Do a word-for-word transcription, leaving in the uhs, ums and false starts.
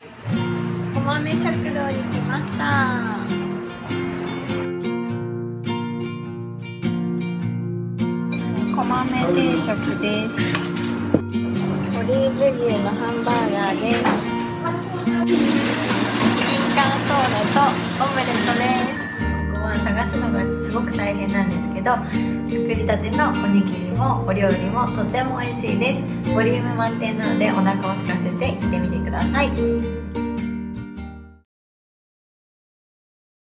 こまめ食堂に来ました。こまめ定食です。オリーブ牛のハンバーガーです。金柑ソーダとオムレットです。ここは探すのがすごく大変なんですけど、作りたてのおにぎりもお料理もとっても美味しいです。ボリューム満点なのでお腹を空かせて行ってみてください。